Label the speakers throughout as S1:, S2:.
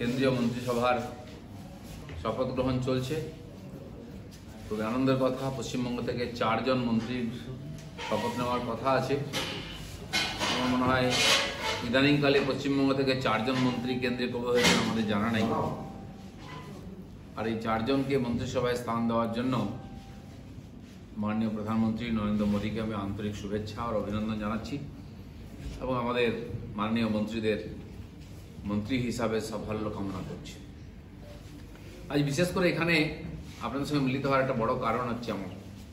S1: কেন্দ্রীয় মন্ত্রিসভার শপথ গ্রহণ চলছে। খুবই আনন্দের কথা, পশ্চিমবঙ্গ থেকে 4 জন মন্ত্রীর শপথ নেওয়ার কথা আছে। আমার মনে হয় ইদানিংকালে পশ্চিমবঙ্গ থেকে 4 জন মন্ত্রী কেন্দ্রে কবে হয়েছেন আমাদের জানা নেই। আর এই 4 জনকে মন্ত্রিসভায় স্থান দেওয়ার জন্য মাননীয় প্রধানমন্ত্রী নরেন্দ্র মোদীকে আমি আন্তরিক শুভেচ্ছা আর অভিনন্দন জানাচ্ছি এবং আমাদের মাননীয় মন্ত্রীদের মন্ত্রী হিসাবে সাফল্য কামনা করছি। আজ বিশেষ করে এখানে আপনাদের সঙ্গে মিলিত হওয়ার একটা বড় কারণ হচ্ছে, আমার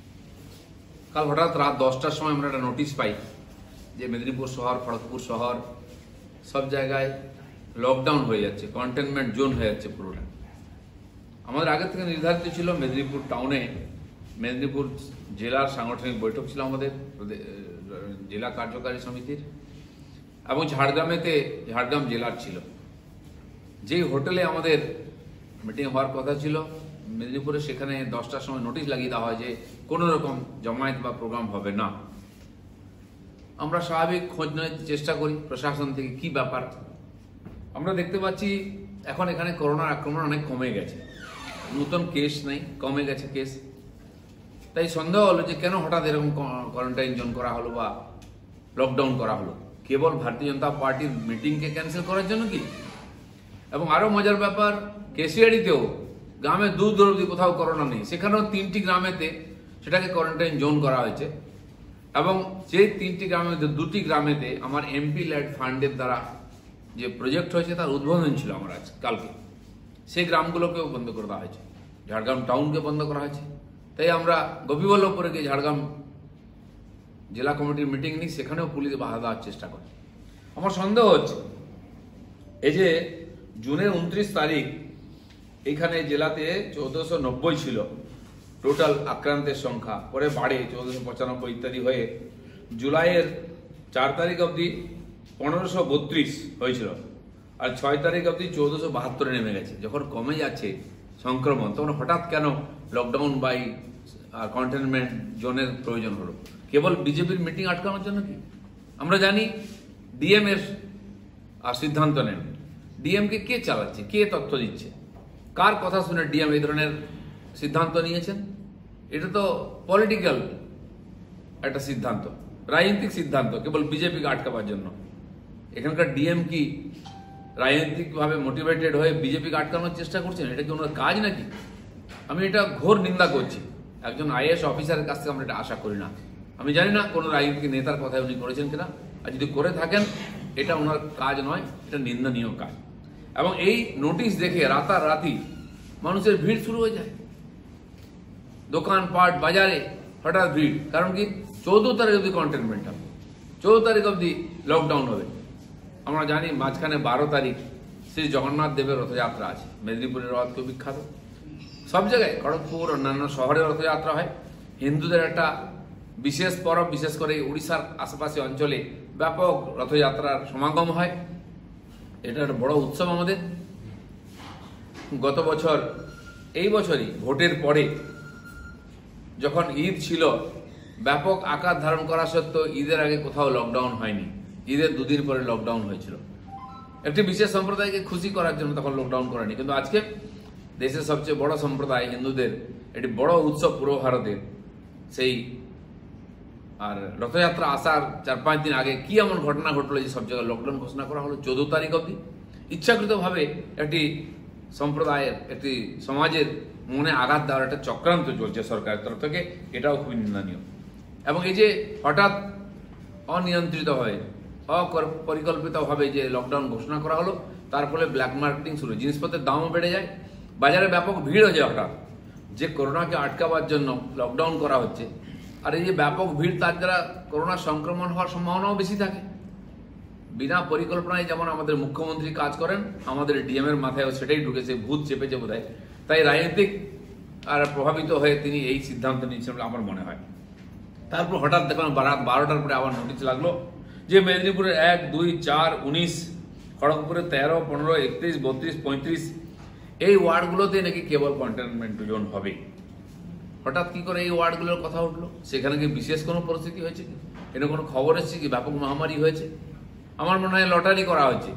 S1: কাল হঠাৎ রাত 10টার সময় আমরা একটা নোটিশ পাই যে মেদিনীপুর শহর, খড়গপুর শহর সব জায়গায় লকডাউন হয়ে যাচ্ছে, কন্টেনমেন্ট জোন হয়ে যাচ্ছে পুরোটা। আমাদের আগে থেকে নির্ধারিত ছিল মেদিনীপুর টাউনে মেদিনীপুর জেলার সাংগঠনিক বৈঠক ছিল আমাদের জেলা কার্যকারী সমিতির, এবং ঝাড়গ্রাম জেলার ছিল। যেই হোটেলে আমাদের মিটিং হওয়ার কথা ছিল মেদিনীপুরে, সেখানে 10টার সময় নোটিশ লাগিয়ে দেওয়া হয় যে কোনো রকম জমায়েত বা প্রোগ্রাম হবে না। আমরা স্বাভাবিক খোঁজ নেওয়ার চেষ্টা করি প্রশাসন থেকে কি ব্যাপার। আমরা দেখতে পাচ্ছি এখন এখানে করোনার আক্রমণ অনেক কমে গেছে, নতুন কেস নেই, কমে গেছে কেস। তাই সন্দেহ হলো যে কেন হঠাৎ এরকম কোয়ারেন্টাইন জোন করা হলো বা লকডাউন করা হলো, কেবল ভারতীয় জনতা পার্টির মিটিংকে ক্যান্সেল করার জন্য কি? এবং আরো মজার ব্যাপার, কেশিয়াড়িতেও গ্রামে দূর অবধি কোথাও করোনা নেই, সেখানেও 3টি গ্রামেতে সেটাকে কোয়ারেন্টাইন জোন করা হয়েছে। এবং যে 3টি গ্রামের মধ্যে 2টি গ্রামেতে আমার এমপি লেড ফান্ডের দ্বারা যে প্রজেক্ট হয়েছে তার উদ্বোধন ছিল আমার আজ কালকে, সেই গ্রামগুলোকেও বন্ধ করে দেওয়া হয়েছে, ঝাড়গ্রাম টাউনকে বন্ধ করা হয়েছে। তাই আমরা গোপীবল্লভপুরে গিয়ে ঝাড়গ্রাম জেলা কমিটির মিটিং নিই, সেখানেও পুলিশ বাধা দেওয়ার চেষ্টা করে। আমার সন্দেহ হচ্ছে এই যে জুনের 29 তারিখ এখানে জেলাতে 1490 ছিল টোটাল আক্রান্তের সংখ্যা, পরে বাড়ে 1495 ইত্যাদি হয়ে জুলাইয়ের 4 তারিখ অবধি 1532 হয়েছিল, আর 6 তারিখ অবধি 1472 নেমে গেছে। যখন কমে যাচ্ছে সংক্রমণ, তখন হঠাৎ কেন লকডাউন বাই কন্টেনমেন্ট জোনের প্রয়োজন হলো? কেবল বিজেপির মিটিং আটকানোর জন্য কি? আমরা জানি ডিএম এর সিদ্ধান্ত নেন। ডিএমকে কে চালাচ্ছে, কে তথ্য দিচ্ছে, কার কথা শুনে ডিএম এই ধরনের সিদ্ধান্ত নিয়েছেন? এটা তো পলিটিক্যাল একটা সিদ্ধান্ত, রাজনৈতিক সিদ্ধান্ত, কেবল বিজেপিকে আটকাবার জন্য। এখানকার ডিএম কি রাজনৈতিকভাবে মোটিভেটেড হয়ে বিজেপিকে আটকানোর চেষ্টা করছেন? এটা কি ওনার কাজ নাকি? আমি এটা ঘোর নিন্দা করছি। একজন আইএএস অফিসারের কাছ থেকে আমরা এটা আশা করি না। আমি জানি না কোনো রাজনৈতিক নেতার কথা উনি করেছেন কিনা, আর যদি করে থাকেন এটা ওনার কাজ নয়, এটা নিন্দনীয় কাজ। এবং এই নোটিশ দেখে রাতারাতি মানুষের ভিড় শুরু হয়ে যায়, দোকানপাট বাজারে হঠাৎ ভিড়। কারণ কি? 14 তারিখ অবধি কন্টেনমেন্ট হবে, 14 তারিখ অবধি লকডাউন হবে। আমরা জানি মাঝখানে 12 তারিখ শ্রী জগন্নাথ দেবের রথযাত্রা আছে। মেদিনীপুরের রথ খুব বিখ্যাত, সব জায়গায় খড়গপুর অন্যান্য শহরে রথযাত্রা হয়। হিন্দুদের একটা বিশেষ পরব, বিশেষ করে উড়িষ্যার আশেপাশে অঞ্চলে ব্যাপক রথযাত্রার সমাগম হয়। এটা একটা বড় উৎসব আমাদের। গত বছর, এই বছরই ভোটের পরে যখন ঈদ ছিল, ব্যাপক আকার ধারণ করা সত্ত্বেও ঈদের আগে কোথাও লকডাউন হয়নি, ঈদের 2 দিন পরে লকডাউন হয়েছিল। একটি বিশেষ সম্প্রদায়কে খুশি করার জন্য তখন লকডাউন করেনি। কিন্তু আজকে দেশের সবচেয়ে বড় সম্প্রদায় হিন্দুদের একটি বড় উৎসব পুরো ভারতের, সেই আর রথযাত্রা আসার 4-5 দিন আগে কি এমন ঘটনা ঘটলো যে সব জায়গায় লকডাউন ঘোষণা করা হলো 14 তারিখ অবধি? ইচ্ছাকৃতভাবে একটি সম্প্রদায়ের, একটি সমাজের মনে আঘাত দেওয়ার একটা চক্রান্ত চলছে সরকারের তরফ থেকে, এটাও খুবই নিন্দনীয়। এবং এই যে হঠাৎ অনিয়ন্ত্রিতভাবে, অপরিকল্পিতভাবে যে লকডাউন ঘোষণা করা হলো, তার ফলে ব্ল্যাক মার্কেটিং শুরু, জিনিসপত্রের দামও বেড়ে যায়, বাজারে ব্যাপক ভিড় হয়ে যায় হঠাৎ। যে করোনাকে আটকাবার জন্য লকডাউন করা হচ্ছে, আর এই যে ব্যাপক ভিড়, তার দ্বারা করোনা সংক্রমণ হওয়ার সম্ভাবনাও বেশি থাকে। বিনা পরিকল্পনায় যেমন আমাদের মুখ্যমন্ত্রী কাজ করেন, আমাদের ডিএম এর মাথায়ও সেটাই ঢুকেছে, ভূত চেপেছে বোধহয়। তাই রাজনৈতিক আর প্রভাবিত হয়ে তিনি এই সিদ্ধান্ত নিয়েছেন বলে আমার মনে হয়। তারপর হঠাৎ দেখলাম রাত 12টার পরে আবার নোটিশ লাগলো যে মেদিনীপুরের 1, 2, 4, 19, খড়গপুরে 13, 15, 31, 32, 35 এই ওয়ার্ডগুলোতে নাকি কেবল কন্টেনমেন্ট জোন হবে। হঠাৎ কি করে এই ওয়ার্ডগুলোর কথা উঠলো? সেখানে কি বিশেষ কোনো পরিস্থিতি হয়েছে কি? এটা কোনো খবর এসেছে কি ব্যাপক মহামারী হয়েছে? আমার মনে হয় লটারি করা হয়েছে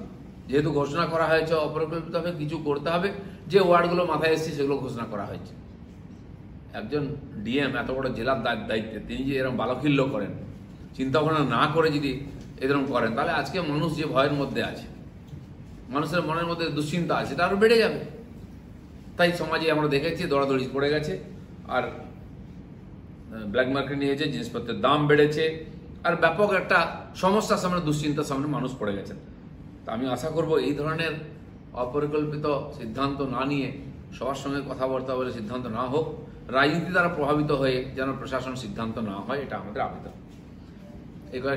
S1: যেহেতু ঘোষণা করা হয়েছে অপরিকল্পিতভাবে কিছু করতে হবে, যে ওয়ার্ডগুলো মাথায় এসেছে সেগুলো ঘোষণা করা হয়েছে। একজন ডিএম এত বড় জেলার দায়িত্বে তিনি যে এরকম বালখিল্য করেন, চিন্তা ভাবনা না করে যদি এরকম করেন, তাহলে আজকে মানুষ যে ভয়ের মধ্যে আছে, মানুষের মনের মধ্যে দুশ্চিন্তা আছে, এটা আরও বেড়ে যাবে। তাই সমাজে আমরা দেখেছি দৌড়াদৌড়ি পড়ে গেছে, আর ব্ল্যাক মার্কেট নিয়েছে, জিনিসপত্রের দাম বেড়েছে, আর ব্যাপক একটা সমস্যার সামনে, দুশ্চিন্তার সামনে মানুষ পড়ে গেছেন। তা আমি আশা করব এই ধরনের অপরিকল্পিত সিদ্ধান্ত না নিয়ে সবার সঙ্গে কথাবার্তা বলে সিদ্ধান্ত না হোক, রাজনীতি দ্বারা প্রভাবিত হয়ে যেন প্রশাসন সিদ্ধান্ত না হয়, এটা আমাদের আবেদন।